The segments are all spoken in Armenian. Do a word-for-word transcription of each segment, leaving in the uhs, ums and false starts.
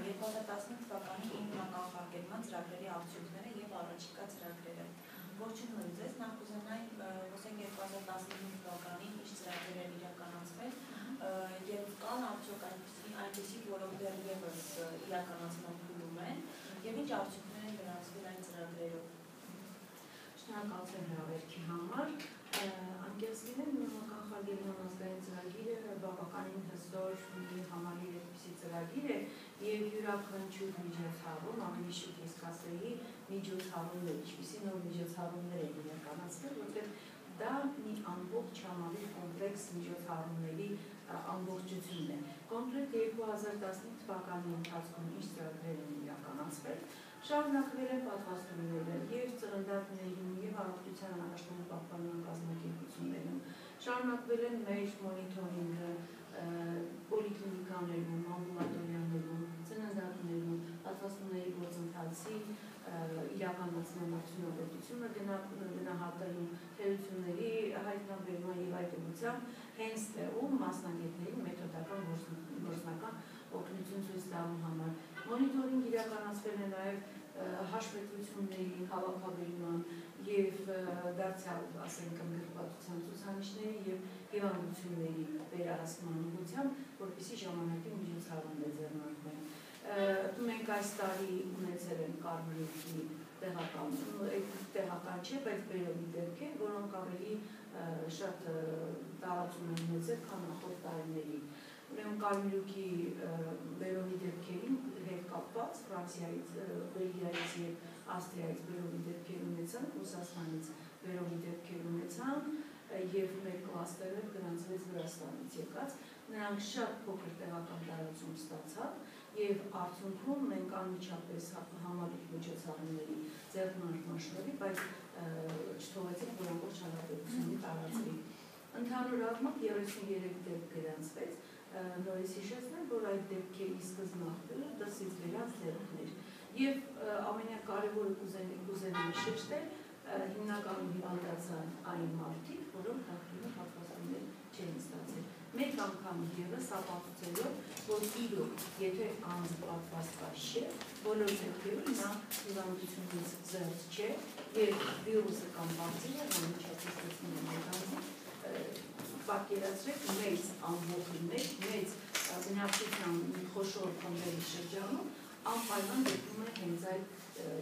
երկու հազար տասնութ թվականի ինքնականխարգելման ծրագրերի արդյունքները եւ առաջիկա ծրագրերը։ Ողջունում ձեզ, նախ կուզենայի խոսենք երկու հազար տասնհինգ թվականին ինչ ծրագրեր են իրականացվել եւ կան արդյոք այնպիսի, որոնք դեռևս իրականացման փուլում են եւ ինչ արդյունքներ են գրանցվել այն ծրագրերով։ Շնորհակալություն հրավերքի համար։ Անկեղծ լինեմ, ինքնականխարգելման ազգային ծրագիրը բավականին հզոր մի համալիր այդպիսի ծրագիր է եւ յուրաքանչյուր միջոցառում, ավելի շուտ ես կասեի, միջոցառումներ, ինչպիսի նոր միջոցառումներ են իրականացվել, որտեղ դա մի ամբողջ համալիր կոմպլեքս միջոցառումների ամբողջությունն է։ Կոնկրետ երկու հազար տասնհինգ թվականի ընթացքում ինչ ծրագրեր են իրականացվել, շարունակվել են պատվաստումները եւ ծննդատներում եւ առողջության առաջնային պահպանման կազմակերպություններում, շարունակվել են մեր մոնիթորինգը պոլիկլինիկաներում, ամբուլատորիաներում, ծննդատներում, պատվաստումների գործընթացի իրականացման արդյունավետությունը գնահատելու, թերությունների հայտնաբերման եւ այդ ուղղությամբ հենց տեղում մասնագետներին մեթոդական գործնական օգնություն ցույց տալու համար։ Մոնիթորինգ իրականացվել է նաեւ հաշվետվությունների հավաքագրման եւ դարձյալ, ասենք, ընդգրկվածության ցուցանիշների եւ հիվանդությունների վերահսկման ուղղությամբ, որպեսզի ժամանակի միջոցառումներ ձեռնարկվեն։ Մենք այս տարի ունեցել ենք կարմրուկի տեղական, տեղական չէ, բայց բերովի դեպքեր, որոնք ավելի շատ տարածում են ունեցել, քան նախորդ տարիների։ Ուրեմն կարմրուկի բերովի դեպքերին հետ կապված Ֆրանսիայից, Բելգիայից եւ Ավստրիայից բերովի դեպքեր ունեցան, Ռուսաստանից բերովի դեպքեր ունեցան եւ մեր կլաստերը գրանցվեց Վրաստանից եկած, նրանք շատ փոքր տեղական տարածում ստացան եւ արդյունքում մենք անմիջապես համալիր միջոցառումների ձեռնարկման շնորհիվ, բայց չթողեցինք, որ ամբողջ հանրապետությունի տարածվի։ Ընդհանուր առմամբ երեսուններեք դեպք գրանցվեց, նորից հիշեցնեմ, որ այդ դեպքերի սկզբնախտերը դրսից վերած դեպքներ եւ ամենակարևորը կուզենայի շեշտել, հիմնականում հիվանդացան այն մարդիկ, որոնք նախկինում պատվաստումներ չեն ստացել։ Մեկ անգամ ևս ապացուցելով, որ իրոք, եթե անձը պատվաստված չէ, բոլոր դեպքերում նա հիվանդությունից զերծ չէ եւ վիրուսը կամ բացիլը անմիջապես տեսնում է մեր անձին, պատկերացրեք մեծ ամբողջի մեջ, մեծ բնակչության խոշոր խմբերի շրջանում անպայման դեպքում է հենց այդ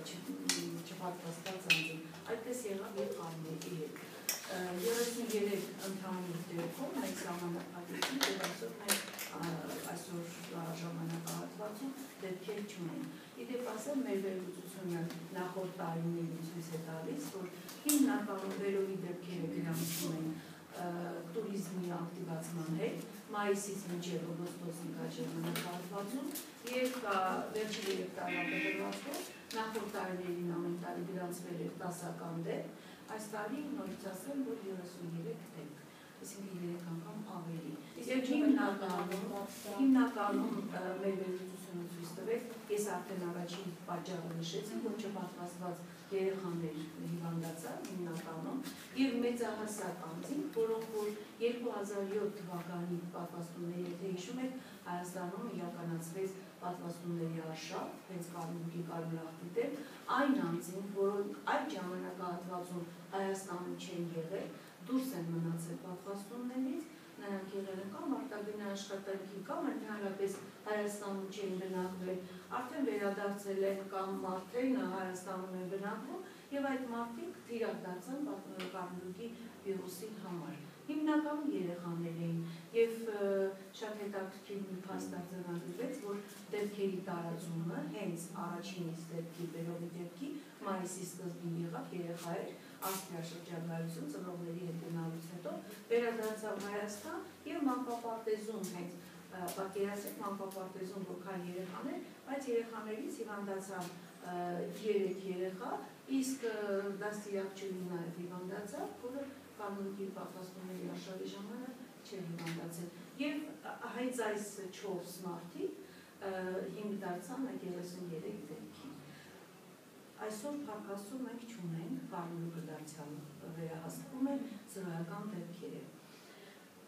չպատվաստված անձին։ Այդպես եղավ եւ կարմրուկի հետ։ երեսուններեք ընդհանուր դեպքում մենք ժամանակահատվածում եւ այսօր մենք այսօր ժամանակահատվածում դեպքեր չունենք։ Իդեպ ասեմ, մեր վերլուծությունը նախորդ տարիներին ցույց է տալիս, որ հիմնականում վերովի դեպքերը գրանցվում են տուրիզմի ակտիվացման հետ, մայիսից մինչև օգոստոսի ժամանակահատվածում եւ վերջին երեք տարվա դեպքում նախորդ տարիներին ամեն տարի գրանցվել էր տասական դեպք, այս տարի նորից ասեմ, որ երեսուններեք դեպք, այսինքն երեք անգամ ավելի։ Իսկ հիմնականում մեր վերլուծությունը ցույց տվեց, ես արդեն առաջին պատճառը նշեցի, որ չպատվաստված երեխաներ հիվանդացան հիմնականում եւ մեծահասակ անձինք, որոնք որ երկու հազար յոթ թվականի պատվաստումների, եթե հիշում եք, Հայաստանում իրականացվեց պատվաստումների արշավ, հենց կարմրուկի կարմրախտի դեմ, այն անձինք, որոնք այդ ժամանակահատվածում Հայաստանում չեն եղել, դուրս են մնացել պատվաստումներից, նրանք եղել են կամ արտագնա աշխատանքի, կամ ընդհանրապես Հայաստանում չեն բնակվել, արդեն վերադարձել են կամ մարդերն Հայաստանում են բնակվում եւ այդ մարդիկ թիրախ դարձան կարմրուկի վիրուսի համար։ Հիմնականում երեխաներ էին եւ շատ հետաքրքիր մի փաստ արձանագրվեց, որ դեպքերի տարածումը հենց առաջինից դեպքի բերովի դեպքի մայիսի սկզբին եղավ, երեխա էր Ավստրիա շրջագայություն ծնողների հետ գնալուց հետո վերադարձավ Հայաստան եւ մանկապարտեզում հենց պատկերացրեք մանկապարտեզում որքան երեխաներ, բայց երեխաներից հիվանդացան երեք երեխա, իսկ դաստիարակչուհին նաեւ հիվանդացավ, որը կարմրուկի պատվաստումների արշավի ժամանակ չէր հիվանդացել։ Եվ հենց այս չորս մարդիկ հիմք դարձան այդ երեսուններեք դեպքի։ Այսօր փառք մենք չունենք, կարմրուկը դարձյալ վերահսկվում է զրոյական դեպքերը։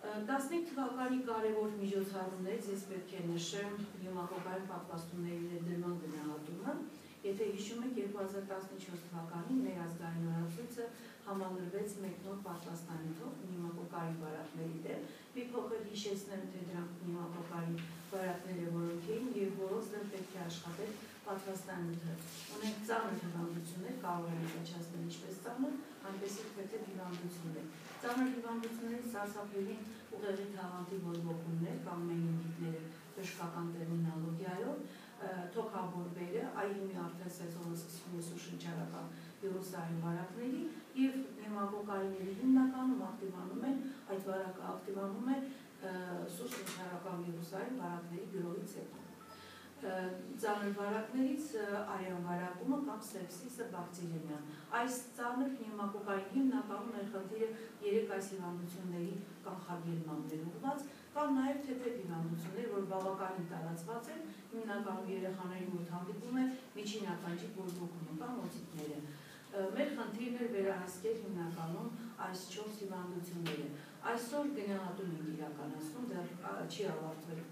տասնհինգ թվականի կարևոր միջոցառումներից ես պետք է նշեմ պնևմոկոկային պատվաստումների ներդրման գնահատումը։ Եթե հիշում եք, երկու հազար տասնչորս թվականին մեր ազգային օրացույցը համալրվեց մեկ նոր պատվաստանյութով պնևմոկոկային վարակների դեմ։ Մի փոքր հիշեցնեմ, թե դրանք պնևմոկոկային վարակները որոնք էին եւ որոնց դեմ պետք է աշխատել պատվաստանյութը։ Ունենք ծանր հիվանդություններ, կարող են առաջացնել ինչպես ծանր, այնպես էլ պետք է հիվանդություններ։ Ծանր հիվանդությունների սարսափելի ուղեղի թաղանթի բորբոքումներ կամ մենինգիտները բժշկական տերմինոլոգիայով, թոքաբորբերը, այլիմիարթեսեզոնսկսինես ու շնչառական վիրուսային վարակների եւ պնևմոկոկայինների հիմնականում ակտիվանում են, այդ վարակը ակտիվանում է սուր շնչառական վիրուսային վարակների գրոհից հետո։ Ծանր վարակներից արյան վարակումը կամ սեպսիսը բակտերիան։ Այս ծանր պնևմոկոկային հիմնականում են խնդիրը երեք այս հիվանդությունների կանխարգելմանն են ուղղված, կամ նաև թեթև հիվանդություններ, որ բավականին տարածված են, հիմնականում երեխաների մոտ հանդիպում է միջին ականջի բորբոքումը կամ օտիտները։ Մեր խնդիրն էր վերահսկել հիմնականում այս չորս հիվանդությունները։ Այսօր գնահատում ենք իրականացնում, դեռ չի ավարտվել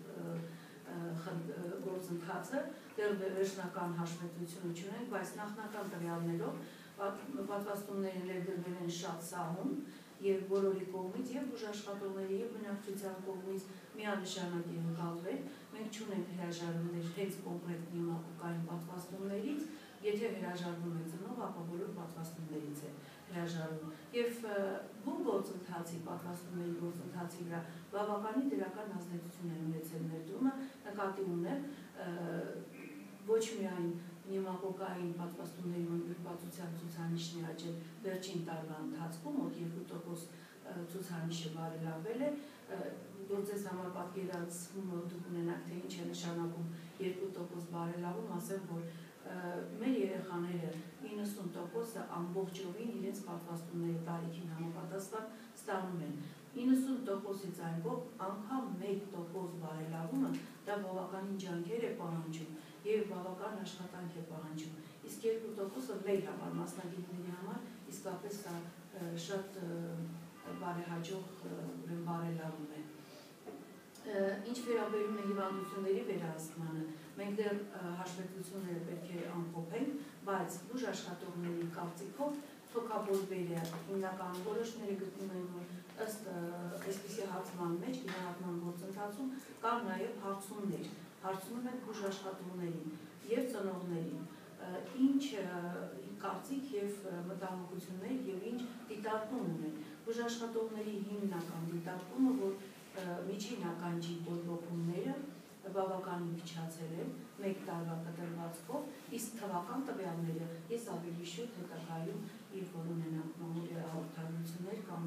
գործընթացը, դեռ վերջնական հաշվետվություն չունենք, բայց նախնական տվյալներով պատվաստումները ներդրվել են շատ սահուն եւ բոլորի կողմից եւ բուժաշխատողների եւ բնակչության կողմից միանշանակ են ընկալվել։ Մենք չունենք հրաժարումներ հենց կոնկրետ պնևմոկոկային պատվաստումներից, եթե հրաժարվում է ծնող, ապա բոլոր պատվաստումներից է հրաժարվում։ Եվ բուն գործընթացի պատվաստումների գործընթացի վրա բավականին դրական ազդեցություն է ունեցել ներդրումը, նկատի ունեմ ոչ միայն պնևմոկոկային պատվաստումների մոտ ցուցանիշն է աճել վերջին տարվա ընթացքում, մոտ երկու տոկոս ցուցանիշը բարելավել է, որ ձեզ համար պատկերացում դուք ունենաք, թե ինչ է նշանակում երկու տոկոս բարելավում, ասեմ, որ մեր երեխաները իննսուն տոկոսը ամբողջովին իրենց պատվաստումների տարիքին համապատասխան ստանում են։ իննսուն տոկոսից այն կողմ անգամ մեկ տոկոս բարելավումը դա բավականին ջանքեր է պահանջում եւ բավական աշխատանք է պահանջում։ Իսկ երկու տոկոսը մեր համար, մասնագետների համար իսկապես դա շատ բարեհաջող բարելավում է։ Ինչ վերաբերում է հիվանդությունների վերահսկմանը, մենք դեռ հաշվետվությունները պետք է ամփոփենք, բայց բուժաշխատողների կարծիքով թոքաբորբերը հիմնականում որոշները գտնում են, որ ըստ այսպիսի հարցման մեջ գնահատման գործընթացում կան նաև հարցումներ, հարցնում են բուժաշխատողներին եւ ծնողներին, ինչ կարծիք եւ մտահոգություններ եւ ինչ դիտարկում ունեն։ Բուժաշխատողների հիմնական դիտարկումը, որ միջին ականջի բորբոքումները բավականին փչացել են մեկ տարվա կտրվածքով, իսկ թվական տվյալները ես ավելի շուտ հետագայում երբ որ ունենանք մամուլի հաղորդագրություններ կամ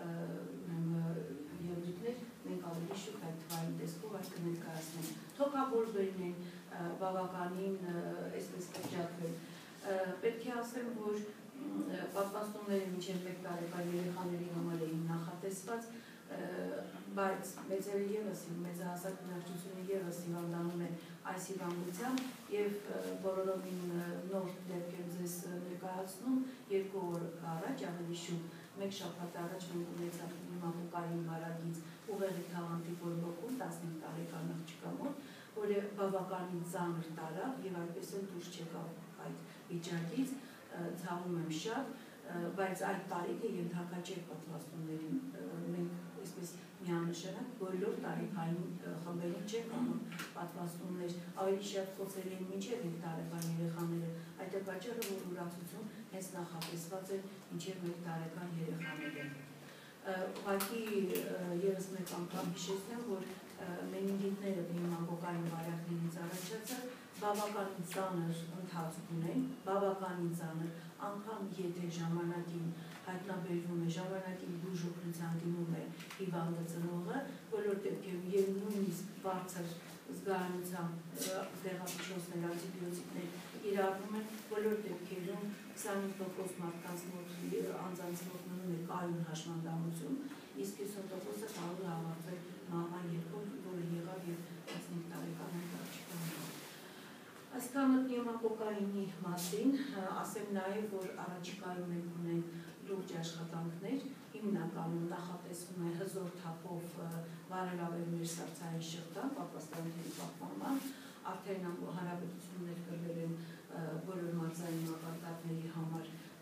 ելույթներ, մենք ավելի շուտ այդ թվային տեսքով այդ կներկայացնենք։ Թոքաբորբերն են բավականին այսպես կրճատվել։ Պետք է ասեմ, որ պատվաստումները մինչև մեկ տարեկան երեխաների համար էին նախատեսված, բայց մեծերը ևս, մեծահասակ բնակչությունը ևս հիվանդանում է այս հիվանդությամբ եւ բոլորովին նոր դեպք եմ ձեզ ներկայացնում, երկու օր առաջ ավելի շուտ, մեկ շաբաթ առաջ մենք ունեցանք պնևմոկոկային վարակից ուղեղի թաղանթի բորբոքում տասնհինգ տարեկան աղջկա մոտ, որը բավականին ծանր տարավ եւ այդպես էլ դուրս չեկավ այդ վիճակից, ցավում եմ շատ, բայց այդ տարիքը ենթակա չէր պատվաստումներին, մենք այսպես միանշանակ բոլոր տարիքային խմբերին չեն անում պատվաստումներ, ավելի շատ խոցել են մինչև մեկ տարեկան երեխաները, այդ է պատճառը, որ ուրացություն հենց նախատեսված է մինչև մեկ տարեկան երեխաները։ Ուղղակի ևս մեկ անգամ հիշեցնեմ, որ մենինգիտները պնևմոկոկային վարակներից առաջացած բավականին ծանր ընթացք ունեն, բավականին ծանր, անգամ եթե ժամանակին հայտնաբերվում է, ժամանակին բուժօգնության դիմում է հիվանդը ծնողը, բոլոր դեպքերում եւ նույնիսկ բարձր զգայունությամբ դեղափչոցներ, անտիբիոտիկներ իրավունք են, բոլոր դեպքերում քսանհինգ տոկոս մարդկանց մոտ անձանց մոտ մնում է կայուն հաշմանդամություն, իսկ հիսուն տոկոսը կարող է ավարտվել մահվան երգով, որը եղավ եւ տասնհինգ տարեկան աղջիկան։ Այսքանը պնևմոկոկայինի մասին, ասեմ նաև, որ առաջիկայում մենք ունենք լուրջ աշխատանքներ, իմ հիմնականում նախատեսվում է հզոր թափով վարելավել մեր սառցային շղթան, պատվաստանների պահպանման, արդեն հանրապետություններ կրվել են բոլոր մարզային մակարդակների համար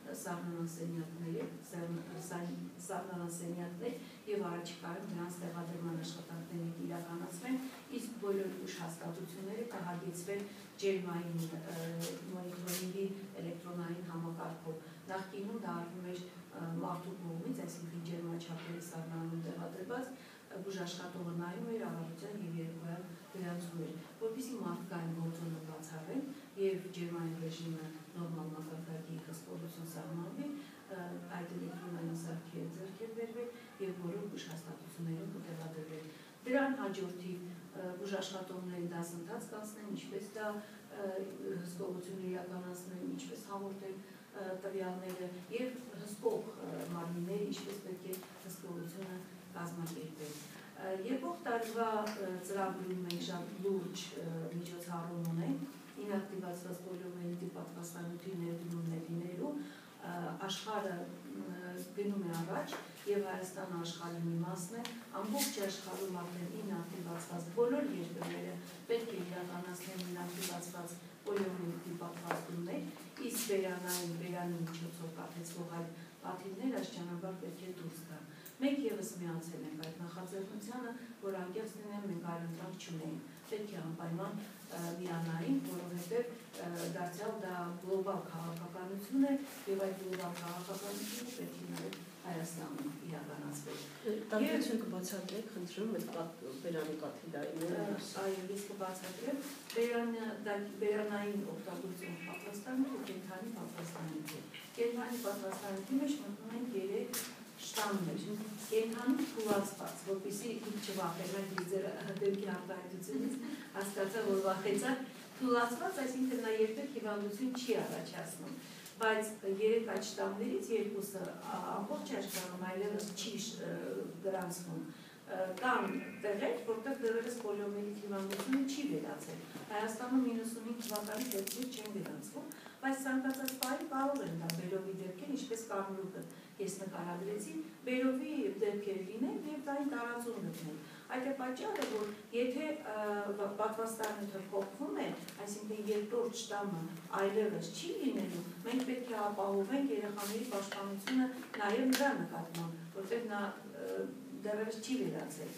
սառնարանսենյակներ և առաջիկայում դրանց տեղադրման աշխատանքները կիրականացվեն, իսկ բոլոր ուժ հաստատությունները կհագեցվեն ջերմային մոնիտորինգի էլեկտրոնային համակարգով։ Նախկինում դա արվում էր մարդու կողմից, այսինքն ջերմաչափերի սառնարանում տեղադրված, բուժաշխատողը նայում էր ավարտության և երկույան գրանցում էր, որպեսզի մարդկային գործոնը բացառեն և ջերմային ռեժիմը նորմալ մակարդակի հսկողություն սահմանվի, այդ էլեկտրոնային սարքերը ձեռք է բերվել և բոլոր բուժհաստատություններում կտեղադրվել։ Դրան հաջորդիվ բուժաշխատողների դասընթաց կանցնեն, ինչպես դա հսկողություն իրականացնեն, ինչպես հաղորդել տվյալները և հսկող մարմինները, ինչպես պետք է հսկողությունը կազմակերպել։ Եկող տարվա ծրագրում մենք շատ լուրջ միջոցառում ունենք, ինակտիվացված պոլիոմիելիտի պատվաստանյութի ներդրումն է լինելու, աշխարհը գնում է առաջ և Հայաստանը աշխարհի մի մասն է, ամբողջ աշխարհում արդեն ինակտիվացված բոլոր երկրները պետք է իրականացնեն ինակտիվացված պոլիոմիելիտի պատվաստումներ, իսկ բերանային, բերանի միջոցով կաթեցվող այլ պատիվներ աստիճանաբար պետք է դուրս գան։ Մենք ևս միացել ենք այդ նախաձեռնությանը, որ անկեղծ լինեմ, մենք այլընտրանք չունենք, պետք է անպայման միանային, որովհետև դարձյալ դա գլոբալ քաղաքականություն է և այդ գլոբալ քաղաքականությունը պետք է նաև Հայաստանում իրականացվել։ Տարբերություն կբացատրեք, խնդրում այդ բերանի կաթիլայինները։ Այո, ես կբացատրեմ, բերանային օգտագործում պատվաստանյութ ու կենդանի պատվաստանյութ է։ Կենդանի պատվաստանյութի մեջ մտնում են երեք շտամներ, կենդանի թուլացված, որպեսզի չվախենանք, ես ձեր դեպքի արտահայտությունից հասկացա, որ վախեցա, թուլացված, այսինքն նա երբեք հիվանդություն չի առաջացնում, բայց երեք այդ շտամներից երկուսը ամբողջ աշխարհում այլևս չի գրանցվում, կան տեղեր, որտեղ դեռևս պոլիոմիելիտ հիվանդությունը չի վերացել, Հայաստանում իննսունհինգ թվականից դեպքեր չեն վերացվում, բայց ցանկացած բանի կարող են դա բերովի դեպքեր, ինչպես կարմրուկը ես նկարագրեցի, բերովի դեպքեր լինեն և դային տարածում գտնել։ Այդ է պատճառը, որ եթե պատվաստանյութը փոխվում է, այսինքն երկրորդ շտամը այլևս չի լինելու, մենք պետք է ապահովենք երեխաների պաշտպանությունը նաև նրա նկատմամբ, որտեղ նա դեռևս չի վերացել։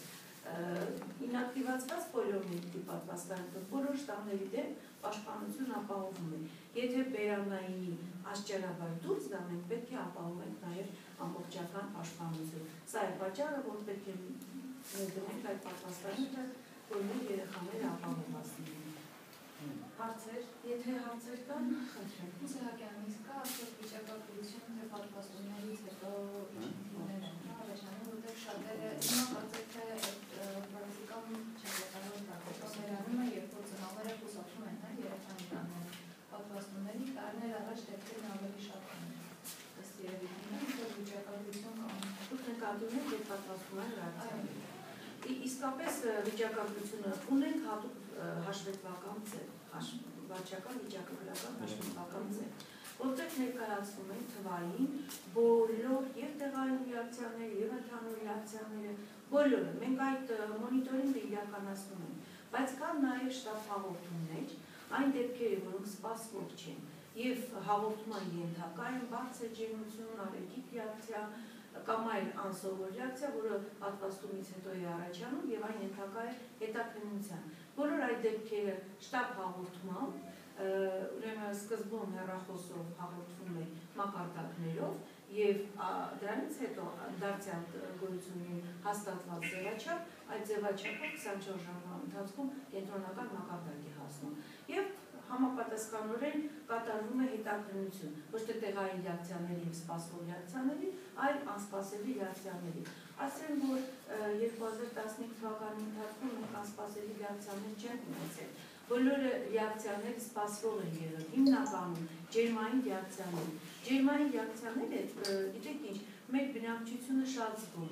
Ինակտիվացված պոլիոմիելիտի պատվաստանյութը բոլոր շտամների դեմ պաշտպանություն ապահովում է։ Եթե բերանայինի աստիճանաբար դուրս գա, մենք պետք է ապահովենք նաև ամբողջական պաշտպանություն։ Սա է պատճառը, որ պետք է ներդնենք այդ պատվաստանյութը, որ մեր երեխաները ապահովված լինեն։ Հարցեր, եթե հարցեր կան, խնդրեմ։ Սահակյան, իսկ կա արդյոք վիճակագրություն, թե պատվաստումներից հետո իջնություններ են առաջանում, որտեղ շատերը հիմա կարծեք թե պրակտիկան չկատարող պատվաստումներանում է, երբ որ ծնողները խուսափում են երեխան իրանները պատվաստումների, տարիներ առաջ դեպքերն ավելի շատ են ըստ երևույթին, որ վիճակագրություն կան։ Դուք նկատում եք, որ պատվաստումները ռեակցիաներ։ Իսկապես վիճակագրությունը ունենք հատուկ հաշվետվական ձև, վարչական վիճակագրական հաշվետվական ձև, որտեղ ներկայացվում են թվային բոլոր և տեղային ռեակցիաները, և ընդհանուր ռեակցիաները, բոլորը, մենք այդ մոնիտորինգը իրականացնում ենք, բայց կան նաև շտապ հաղորդումներ, այն դեպքերը, որոնք սպասվող չեն, և հաղորդման ենթակա են բարձր ջերմություն, ալերգիկ ռեակցիա, կամ այլ անսովոր ռեակցիա, որը պատվաստումից հետո է առաջանում և այն ենթակա է հետաքննության։ Բոլոր այդ դեպքերը շտապ հաղորդման, ուրեմն սկզբում հեռախոսով հաղորդվում է մակարդակներով և դրանից հետո դարձյալ գոյություն ունի հաստատված ձևաչափ, այդ ձևաչափը քսանչորս ժամվա ընթացքում կենտրոնական մակարդակ է հասնում և համապատասխանորեն կատարվում է հետաքննություն, ոչ թե տեղային ռեակցիաների և սպասվող ռեակցիաների, այլ անսպասելի ռեակցիաների։ Ասեմ, որ երկու հազար տասնհինգ թվականի ընթացքում մենք անսպասելի ռեակցիաներ չենք ունեցել։ Բոլոր ռեակցիաները սպասվող են եղել, հիմնականում ջերմային ռեակցիաներ։ Ջերմային ռեակցիաները, գիտեք ինչ, մեր բնակչությունը շատ զգոն է,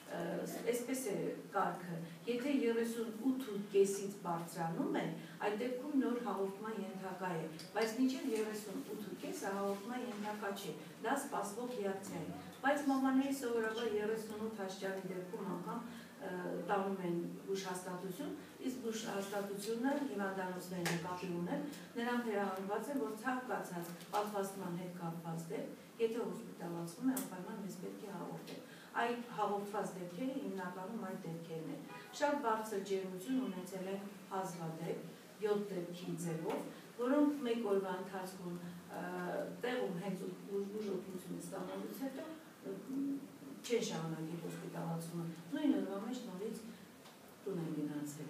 Այսպես է կարգը, եթե երեսունութ.5-ից բարձրանում է, այդ դեպքում նոր հաղորդման ենթակա է, բայց մինչև երեսունութ.5-ը հաղորդման ենթակա չէ, դա սպասվող ռեակցիա է, բայց մամաների սովորաբար երեսունութ աստիճանի դեպքում անգամ տանում են բուժհաստատություն, իսկ բուժհաստատությունը հիվանդանոցների նկատի ունեն, նրանք հրահանգված են, որ ցանկացած պատվաստման հետ կապված դեպք, եթե հոսպիտալացվում է, անպայման մեզ պետք է հաղորդել։ Այդ հաղորդված դեպքերը հիմնականում այդ դեպքերն են։ Շատ բարձր ջերմություն ունեցել են հազվադեպ, յոթ դեպքի ձևով, որոնք մեկ օրվա ընթացքում տեղում հենց բուժօգնություն ստանալուց հետո չեն շարունակել հոսպիտալացումը, նույն օրվա մեջ նորից տուն են գնացել։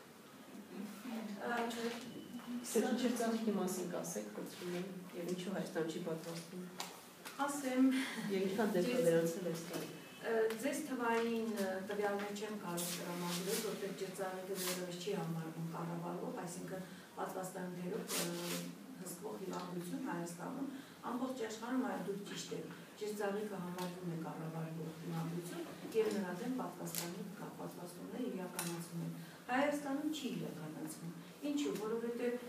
Ջրծաղիկի մասին կասեք, խնդրում եմ, եւ ինչու Հայաստան չի պատվաստվում։ Ասեմ, եւ ինչքան դեպք է վերացել այս տարի։ Ձեզ թվային տվյալներ չեմ կարող տրամադրել, որտեղ ջրծաղիկը վերևս չի համարվում կառավարվող, այսինքն պատվաստաններով հսկվող հիվանդություն Հայաստանում, ամբողջ աշխարհում այլ դուք ճիշտ եք, ջրծաղիկը համարվում է կառավարվող հիվանդություն եւ նրա դեմ պատվաստանի պատվաստումները իրականացվում են։ Հայաստանում չի իրականացվում։ Ինչու՞, որովհետեւ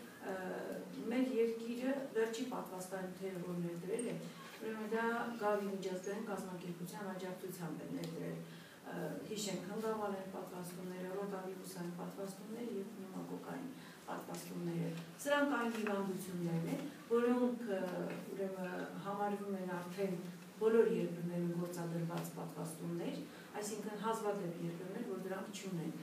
մեր երկիրը վերջի պատվաստանները որ ներդրել է, ուրեմն դա Գավի միջազգային կազմակերպության աջակցությամբ է ներդրել։ Հիշենք հնգավալային պատվաստումները, ռոտավիրուսային պատվաստումները եւ պնևմոկոկային պատվաստումները։ Սրանք այն հիվանդություններն են, որոնք ուրեմն համարվում են արդեն բոլոր երկրներում գործադրված պատվաստումներ, այսինքն հազվադեպ երկրներ, որ դրանք չունեն։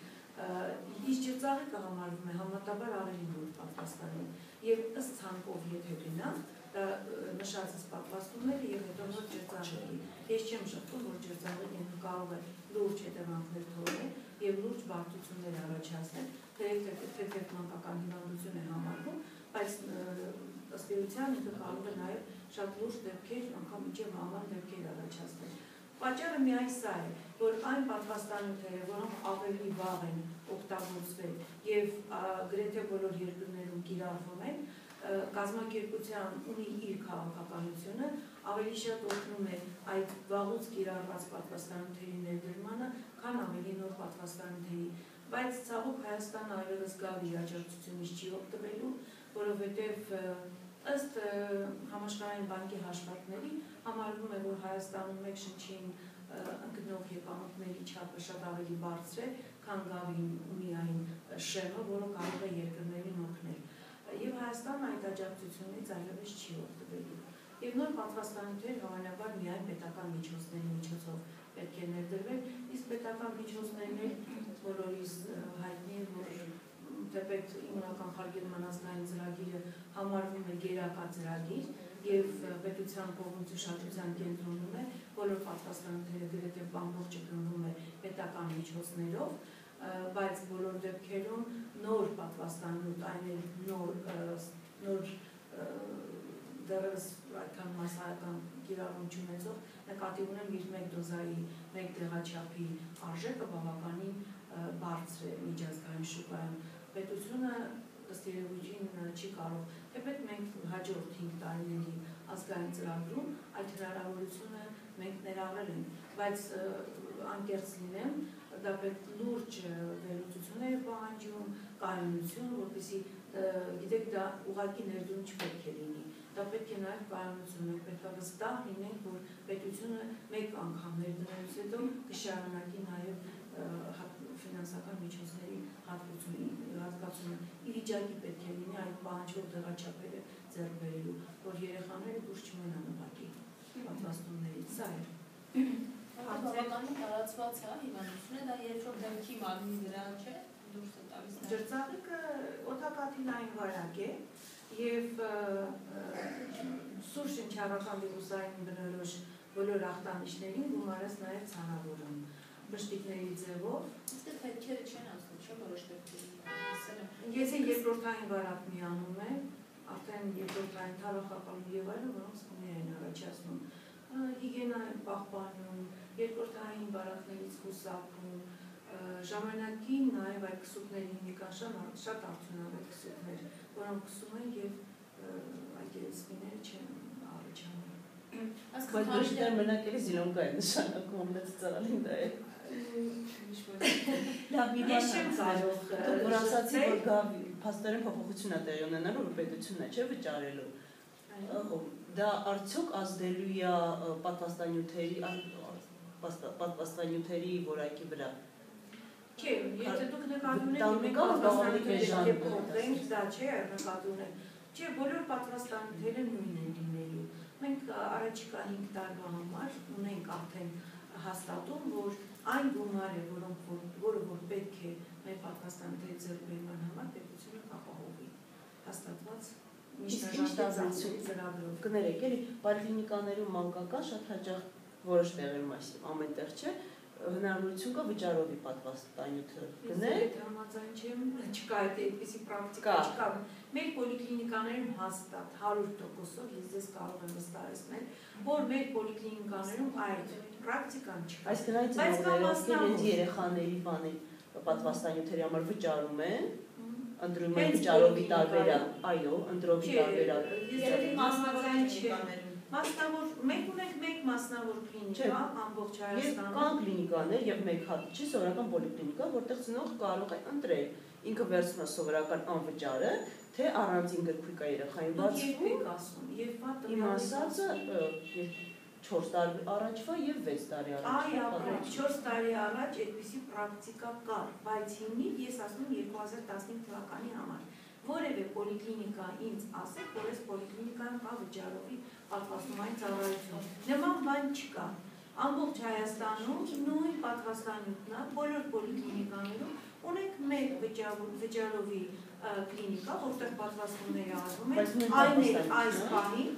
Իսկ ջրծաղիկը համարվում է համատաբար ավելի նոր պատվաստանում եւ ըստ ցանկով եթե գնանք, դա նշածս պատվաստումները եւ հետո նոր ջրծաղիկի։ Ես չեմ շփվում, որ ջրծաղիկը կարող է լուրջ հետևանքներ թողնել եւ լուրջ բարդություններ առաջացնել, թեթև մանկական հիվանդություն է համարվում, բայց ըստ էության ինքը կարող է նաեւ շատ լուրջ դեպքեր, անգամ մինչեւ մահվան դեպքեր առաջացնել։ Պատճառը միայն սա է, որ այն պատվաստանյութերը, որոնք ավելի վաղ են օգտագործվել եւ գրեթե բոլոր երկրներում կիրառվում են, կազմակերպության ունի իր քաղաքականությունը, ավելի շատ օգնում է այդ վաղուց կիրառված պատվաստանյութերի ներդրմանը, քան ավելի նոր պատվաստանյութերի, բայց ցավոք Հայաստանը այլևս Գավի աջակցությունից չի օգտվելու, որովհետեւ ըստ համաշխարհային բանկի հաշվարկների համարվում է, որ Հայաստանում մեկ շնչին ընկնող եկամուտների չափը շատ ավելի բարձր է, քան Գավին ունի այն շեմը, որը կարող է երկրներին օգնել։ Եվ Հայաստանը այդ աջակցությունից այլևս չի օգտվելու։ Եվ նոր պատվաստանյութեր հավանաբար միայն պետական միջոցների միջոցով պետք է ներդրվել, իսկ պետական միջոցներն էլ բոլորիս հայտնի է, որ թեպետ իմունական խարգելման ազգային ծրագիրը համարվում է գերակա ծրագիր եւ պետության կողմից ուշադրության կենտրոնում է, բոլոր պատվաստանյութերը գրեթե ամբողջը գնվում է պետական միջոցներով, բայց բոլոր դեպքերում նոր պատվաստանյութ, այն էլ նոր նոր դեռևս այդքան մասսայական կիրառում չունեցող, նկատի ունեմ իր մեկ դոզայի, մեկ դեղաչափի արժեքը բավականին բարձր է միջազգային շուկայում։ Պետությունը ըստ երևույթին չի կարող, թեպետ մենք հաջորդ հինգ տարիների ազգային ծրագրում այդ հնարավորությունը մենք ներառել ենք, բայց անկեղծ լինեմ, դա պետք լուրջ վերլուծություններ է պահանջում, կայունություն, որպեսզի գիտեք դա ուղղակի ներդրում չպետք է լինի, դա պետք է նաև կայունություն, մենք պետք է վստահ լինենք, որ պետությունը մեկ անգամ ներդրելուց հետո կշարունակի նաև ֆինանսական միջոցների հատկացումը, ի վիճակի պետք է լինի այդ պահանջող դեղաչափերը ձեռք բերելու, որ երեխաները դուրս չմնան ուղղակի պատվաստումներից, սա է։ Բավականին տարածված է հիվանդությունը, դա երկրորդ դեպքի մարմնի վրա չէ, դուրս է տալիս։ Ջրծաղիկը օդակաթիլային վարակ է եւ սուր շնչառական վիրուսային բնորոշ բոլոր ախտանիշներին գումարած նաեւ ցանավորում բշտիկների ձևով։ Իսկ դեպքերը չեն ասում, չէ՞ որոշ դեպքերի։ Եթե երկրորդային վարակ միանում է, արդեն երկրորդային թարախական եւ այլն, որոնք սպուներ են առաջացնում, հիգիենա են պահպանում, երկրորդային վարակներից խուսափում, ժամանակին նաև այդ քսուկների հիմնական շատ արդյունավետ քսուկներ, որոնք քսում են եւ այդ երեսնիները չեն առաջանում։ Բայց ոչ դեռ մնակելի զիլոնկա է նշանակում մեծ ծրալին դա է։ Լավ, մի Ես բան չեմ կարող դուք որ ասացի, որ գավի փաստորեն փոփոխություն է տեղի ունենալու, որ պետությունն է, չէ՞ վճարելու։ Դա արդյոք ազդելու է պատվաստանյութերի պատվաստանյութերի որակի վրա։ Չէ, եթե դուք նկատում եք, մենք պատվաստանյութերը փոխենք, դա չէ նկատում եք։ Չէ, բոլոր պատվաստանյութերը նույնն են լինելու։ Մենք առաջիկա հինգ տարվա համար ունենք արդեն հաստատում, որ այն գումարը, որը որ պետք է մեր պատվաստանյութերի ձեռքբերման համար պետությունը կապահովի հաստատված միջնաժամկետ ծրագրով։ Կներեք, էլի պոլիկլինիկաներում մանկական շատ հաճախ որոշ տեղերում այսինքն ամեն տեղ չէ, հնարավորություն կա վճարովի պատվաստանյութը գնել։ Ես համաձայն չեմ, չկա այդպիսի պրակտիկա չկա։ Մեր պոլիկլինիկաներում հաստատ հարյուր տոկոսով ես ձեզ կարող եմ վստահեցնել, որ մեր պոլիկլինիկաներում այդ պրակտիկան չկա։ Այսինքն այդ ծնողները երեխաների բանի պատվաստանյութերի համար վճարում են, ընտրում են վճարովի տարբերակ, այո, ընտրովի տարբերակ։ Ես մասնավորեն չեմ։ Մասնավոր, մենք ունենք մեկ մասնավոր կլինիկա ամբողջ Հայաստանում։ Կան կլինիկաներ եւ մեկ հատ չի սովորական պոլիկլինիկա, որտեղ ծնող կարող է ընտրել ինքը վերցնում է սովորական անվճարը, թե առանձին գրքույկ է երեխային բացվում։ Երբ եք ասում, եւ պատը իմ ասածը չորս տարի առաջվա եւ վեց տարի առաջվա։ Այո, չորս տարի առաջ այդպիսի պրակտիկա կար, բայց հիմնից ես ասում եմ երկու հազար տասնհինգ թվականի համար։ Որևէ պոլիկլինիկա ինձ ասեք, որ այս պոլիկլինիկայում կա վճարովի պատվաստումային ծառայություն։ Նման բան չկա։ Ամբողջ Հայաստանում նույն պատվաստանյութն է, բոլոր պոլիկլինիկաներում ունենք մեկ վճարովի կլինիկա, որտեղ պատվաստումները արվում են, այն էլ այս պահին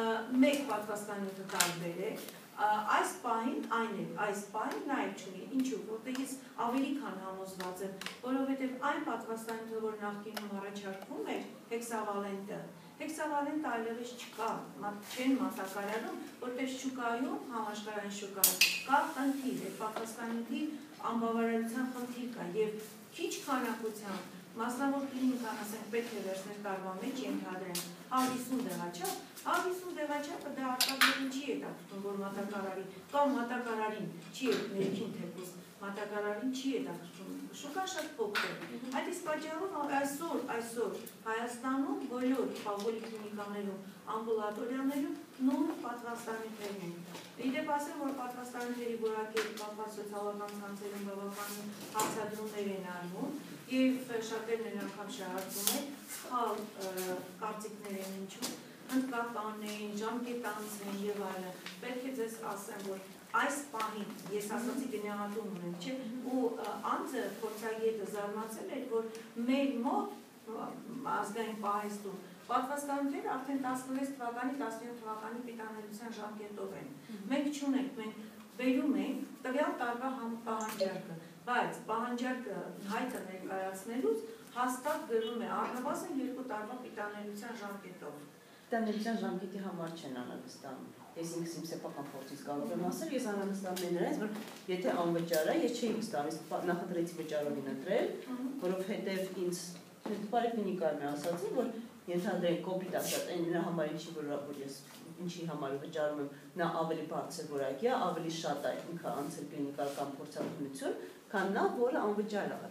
մեկ պատվաստանյութը տարբեր է, այս պահին այն էլ, այս պահին նայեք չունի, ինչու, որտեղ ես ավելի քան համոզված եմ, որովհետև այն պատվաստանյութը, որ նախկինում առաջարկվում էր, հեքսավալենտը, հեքսավալենտը այլևս չկա, չեն մատակարարում, որտեղ շուկայում, համաշխարհային շուկայում, կա խնդիր, այդ պատվաստանյութի անբավարարության խնդիր կա եւ քիչ քանակությամբ մասնավոր կլինիկան ասենք պետք է վերցնել տարվա մեջ ենթադրեն հիսուն դեղաչափ, հիսուն դեղաչափը դա արտադրողին չի հետաքրքրում, որ մատակարարի կամ մատակարարին չի ներքին թեկուզ, մատակարարին չի հետաքրքրում, շուկան շատ փոքր է։ Այդ իսկ պատճառով այսօր, այսօր Հայաստանում բոլոր պոլիկլինիկաներում, ամբուլատորիաներում նույն պատվաստանյութերն են։ Իդեպ ասեմ, որ պատվաստանյութերի որակի կապված սոցիալական ցանցերում բավականին հարցադրումներ են արվում եւ շատերն են անգամ շահարկում են սխալ կարծիքներ են ինչու ընդկապան են, ժամկետանց են եւ այլն։ Պետք է ձեզ ասեմ, որ այս պահին ես ասացի գնահատում ունեմ, չէ, ու անձը փորձագետը զարմացել էր, որ մեր մոտ ազգային պահեստում պատվաստանյութերը արդեն տասնվեց թվականի, տասնյոթ թվականի պիտանելիության ժամկետով են։ Մենք չունենք, մենք բերում ենք տվյալ տարվա պահանջարկը, բայց պահանջարկը հայտը ներկայացնելուց հաստատ գրում է առնվազն երկու տարվա պիտանելիության ժամկետով։ Պիտանելիության ժամկետի համար չեն անհանգստանում։ Ես ինքս իմ սեփական փորձից կարող եմ ասել, ես անհանգստանում եմ նրանից, որ եթե անվճար է, ես չէի վստահում, նախընտրեցի վճարովին ընտրել, որովհետև ինձ պոլիկլինիկայում է ասացին, որ ենթադրենք կոպիտ ասած, այն նրա համար ինչի որ ես ինչի համար վճարում եմ, նա ավելի բարձր որակի է, ավելի շատ է ինքը անցել կլինիկալ կամ փորձառություն, քան նա, որը անվճար է։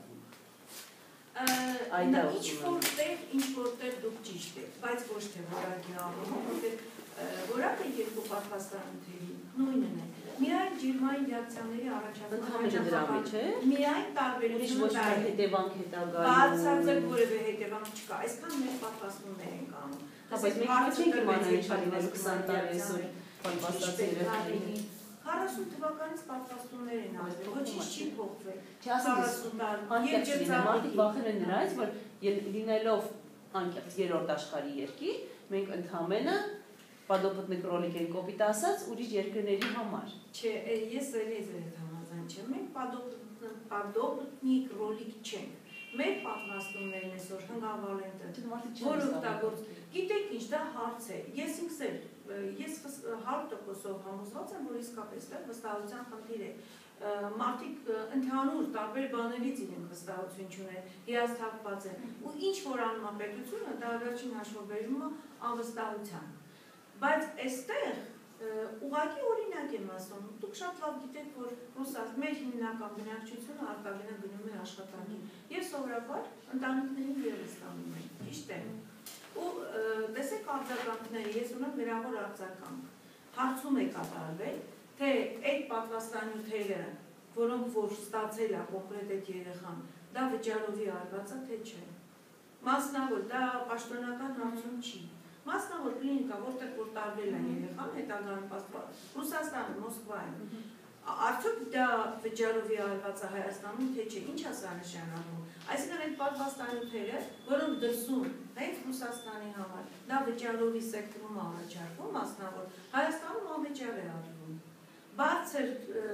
Ինչ որտեղ, ինչ որտեղ դուք ճիշտ եք, բայց ոչ թե որակի առումով, որտեղ որակը երկու պատվաստանյութերի նույնն է։ Միայն ջերմային ռեակցիաների առաջացման միայն տարբերությունը հետևանք հետագայում բացարձակ որևէ հետևանք չկա, այսքան մեծ պատվաստումներ են կանում։ Բայց մենք չենք իմանալ ինչ լինելու քսան տարի այսօր պատվաստած երեխաների։ քառասուն թվականից պատվաստումներ են արվել, ոչինչ չի փոխվել։ քառասուն տարի։ Մարդիկ վախենում են նրանից, որ լինելով անկեղծ երրորդ աշխարհի երկիր, մենք ընդհանրապես Պադոպտնիկ ռոլիկ են կոպիտ ասած ուրիշ երկրների համար։ Չէ, ես էլի ձեր հետ համաձայն չեմ, մենք պադոպտնիկ ռոլիկ չենք։ Մեր պատվաստումներն այսօր հնգավալենտը, որ օգտագործ, գիտեք ինչ, դա հարց է, ես ինքս էլ, ես հարյուր տոկոսով համոզված եմ, որ իսկապես դա վստահության խնդիր է։ Մարդիկ ընդհանուր տարբեր բաներից իրենք վստահություն չունեն, հիասթափված են, ու ինչ որ անում է պետությունը, դա վերջին հաշվով բերում է անվստահության։ Բայց այստեղ Ուղղակի օրինակ եմ ասում, դուք շատ լավ գիտեք, որ Ռուսաստան մեր հիմնական բնակչությունը արտագնա գնում է աշխատանքի եւ սովորաբար ընտանիքներին ևս ստանում են, ճիշտ է։ Ու տեսեք արձագանքները, ես ունեմ գրավոր արձագանք, հարցում է կատարվել, թե այդ պատվաստանյութերը, որոնք որ ստացել է կոնկրետ այդ երեխան, դա վճարովի արված է, թե չէ։ Մասնավոր, դա պաշտոնական հարցում չի։ Մասնավոր կլինիկա, որտեղ որ տարվել է երեխան, հետագայում Ռուսաստանը, Մոսկվայում, արդյոք դա վճարովի արված է Հայաստանում, թե չէ, ինչ է սա նշանակում։ Այսինքն այդ պատվաստանյութերը, որոնք դրսում հենց Ռուսաստանի համար, դա վճարովի սեկտորում առաջարկվում, մասնավոր, Հայաստանում անվճար է արվում։ Բարձր,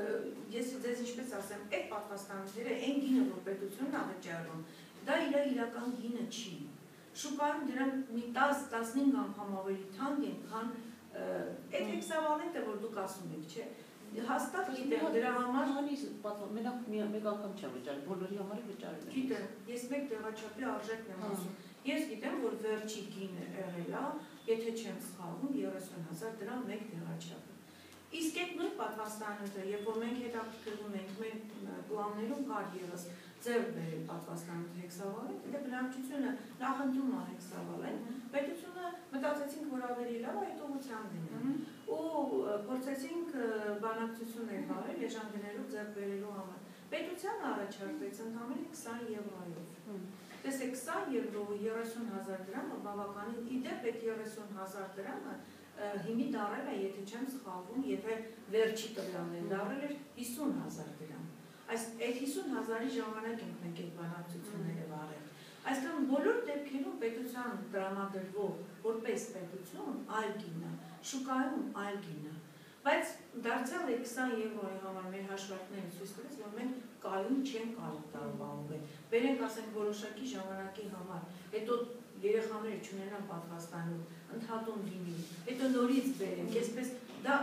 ես ձեզ ինչպես ասեմ, այդ պատվաստանյութերը այն գինը, որ պետությունն է վճարում, դա իր իրական գինը չի։ Շուկայում դրանք մի տասն-տասնհինգ անգամ ավելի թանկ են, քան այդ հեքսավալենտը, որ դուք ասում եք, չէ։ Հաստատ գիտեմ, դրա համար մենակ մեկ անգամ չեմ վճարել, բոլորի համար վճարել եմ։ Գիտեմ, ես մեկ տեղաչափի արժեքն եմ ասում։ Ես գիտեմ, որ վերջի գինը եղել է, եթե չեմ սխալվում, երեսուն հազար դրամ մեկ տեղաչափ։ Իսկ այդ նույն պատվաստանյութը, երբ որ մենք հետաքրքրվում ենք, մենք պլաններում կար ևս ձեռք բերել պատվաստանյութ հեքսավալենտ, դե բնակչությունը նախընտրում է հեքսավալենտ, պետությունը մտածեցինք, որ ավելի լավ է այդ ուղղությամբ գնանք ու փորձեցինք բանակցություններ վարել էժան գներով ձեռք բերելու համար։ Պետությանը առաջարկվեց ընդամենը քսան եվրոյով։ Տեսեք, քսան եվրո երեսուն հազար դրամը բավականին, իդեպ այդ երեսուն հազար դրամը հիմի դարել է, եթե չեմ սխալվում, եթե վերջի տվյալներ դարել էր հիսուն հազար դրամ։ Այս այդ հիսուն հազարի ժամանակ ենք մենք այդ բանակցությունները վարել։ Այսինքն բոլոր դեպքերում պետության տրամադրվող որպես պետություն այլ գինը, շուկայում այլ գինը։ Բայց դարձյալ է քսան եվրոյի համար մեր հաշվարկները ցույց տվեց, որ մենք կայուն չենք կարող տարբերել։ Բերենք ասենք որոշակի ժամանակի համար, հետո երեխաները չունենան պատվաստանյութ, ընդհատում լինի, հետո նորից բերենք, այսպես դա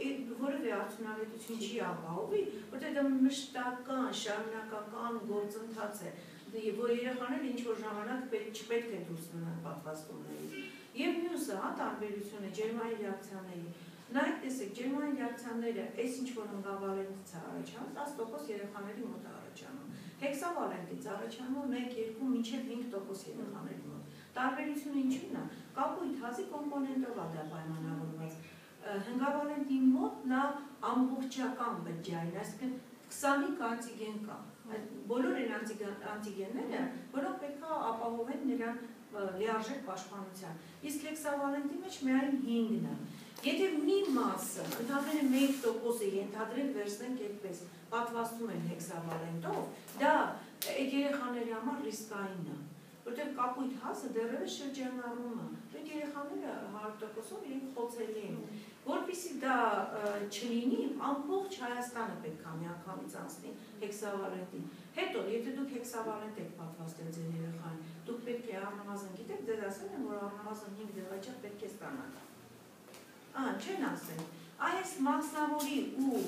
որևէ արդյունավետություն չի ապահովի, որտեղ դա մշտական, շարունակական գործընթաց է, որ երեխաները ինչ-որ ժամանակ չպետք է դուրս մնան պատվաստումներից։ Եվ մյուսը, հա, տարբերությունը ջերմային ռեակցիաների։ Նայեք, տեսեք, ջերմային ռեակցիաները, այս ինչ-որ հնգավալենտից է առաջանում, տասը տոկոս երեխաների մոտ է առաջանում։ Հեքսավալենտից առաջանում մեկ, երկու, մինչև հինգ տոկոս երեխաների մոտ։ Տարբերությունը ինչու՞նն է։ Կապույտ հազի կոմպոնենտով է դա պայմանավորված։ Հնգավալենտի մոտ նա ամբողջական բջջային, այսինքն քսանհինգ անտիգեն կա։ Բոլոր այն անտիգենները, որոնք պետք է ապահովեն նրան լիարժեք պաշտպանության։ Իսկ հեքսավալենտի մեջ միայն հինգն է։ Եթե մի մասը, ընդհանրապես մեկ տոկոսը ենթադրենք վերցնենք այդպես, պատվաստում են հեքսավալենտով, դա այդ երեխաների համար ռիսկային է, որտեղ կապույտ հացը դեռևս շրջանառում է, այդ երեխաները հարյուր տոկոսով իրենք խոցելի են, որպեսզի դա չլինի, ամբողջ Հայաստանը պետք է միանգամից անցնի հեքսավալենտին։ Հետո, եթե դուք հեքսավալենտ եք պատվաստել ձեր երեխային, դուք պետք է առնվազն գիտեք, ձեզ ասել են, որ առնվազն հինգ դեղաչափ պետք է ստանաք։ Ահա, չեն ասել։ Այս մասնավորի ու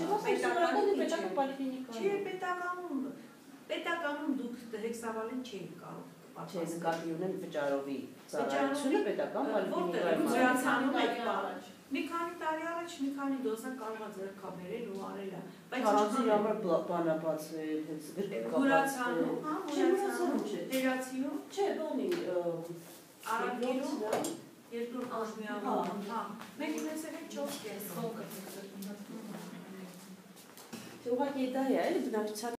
պետական պոլիկլինիկայում։ Չէ, պետականում, պետականում դուք հեքսավալենտ չէիք կարող Չէ, զգալի ունեն վճարովի ծառայությունը պետական պոլիկլինիկայում։ Մի քանի տարի առաջ մի քանի դոզա կարող է ձեռքաբերել ու արել է։ Քարանձի համար բանաբացվել, Գուրացանում, հա, Գուրացանում, Տերացիում, չէ, բանի Արագերում, երկրորդ Աշմիանում, հա, մենք ունեցել ենք չորս կես։ Ուղղակի դա է, էլի բնակչության